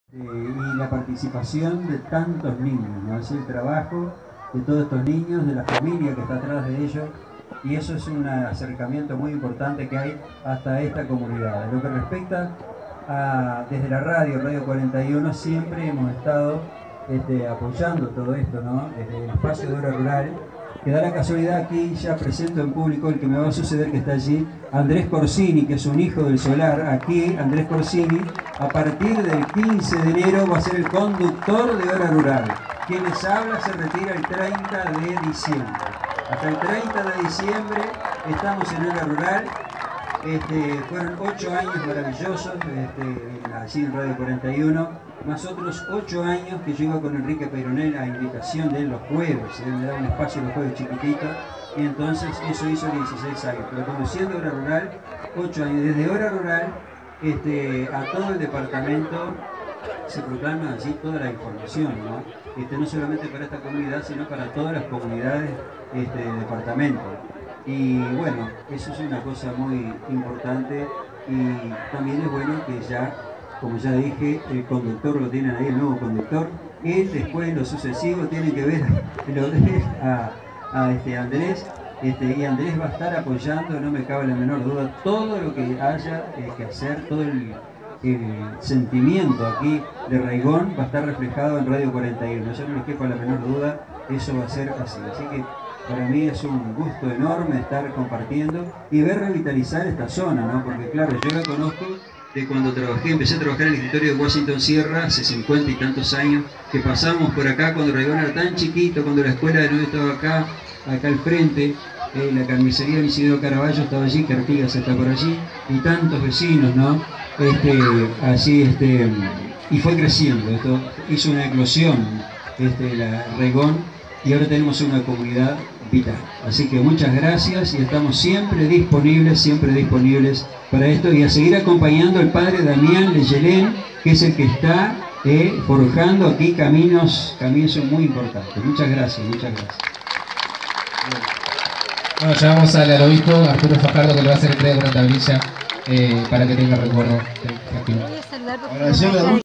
Y la participación de tantos niños, ¿no? Es el trabajo de todos estos niños, de la familia que está atrás de ellos, y eso es un acercamiento muy importante que hay hasta esta comunidad. En lo que respecta a, desde la Radio 41, siempre hemos estado apoyando todo esto, ¿no? Desde el espacio de Hora Rural, que da la casualidad aquí, ya presento en público el que me va a suceder, que está allí, Andrés Corsini, que es un hijo del solar. Aquí Andrés Corsini, a partir del 15 de enero, va a ser el conductor de Hora Rural. Quien les habla se retira el 30 de diciembre. Hasta el 30 de diciembre estamos en Hora Rural. Fueron 8 años maravillosos, así en Radio 41, más otros 8 años que yo iba con Enrique Peyronel a invitación de él los jueves, él me daba un espacio los jueves chiquitito, y entonces eso hizo 16 años, pero conduciendo Hora Rural, 8 años. Desde Hora Rural a todo el departamento se proclama así toda la información, ¿no? No solamente para esta comunidad, sino para todas las comunidades del departamento. Y bueno, eso es una cosa muy importante, y también es bueno que ya, como ya dije, el conductor lo tienen ahí, el nuevo conductor. Él después, lo sucesivo, tiene que ver a Andrés, y Andrés va a estar apoyando, no me cabe la menor duda, todo lo que haya que hacer, todo el sentimiento aquí de Raigón va a estar reflejado en Radio 41. Yo no les quepa la menor duda, eso va a ser así. Así que para mí es un gusto enorme estar compartiendo y ver revitalizar esta zona, ¿no? Porque claro, yo la conozco de cuando empecé a trabajar en el escritorio de Washington Sierra hace 50 y tantos años, que pasamos por acá cuando Raigón era tan chiquito, cuando la escuela de nuevo estaba acá al frente, la carnicería de Isidro Caraballo estaba allí, que Artigas está por allí, y tantos vecinos, ¿no? Y fue creciendo, esto hizo una eclosión, la Raigón, y ahora tenemos una comunidad vital. Así que muchas gracias, y estamos siempre disponibles para esto, y a seguir acompañando al padre Damián Leyelén, que es el que está forjando aquí caminos muy importantes. Muchas gracias. Bueno, llamamos al obispo Arturo Fajardo, que le va a hacer entrega de una tablilla para que tenga recuerdo. Voy a saludar porque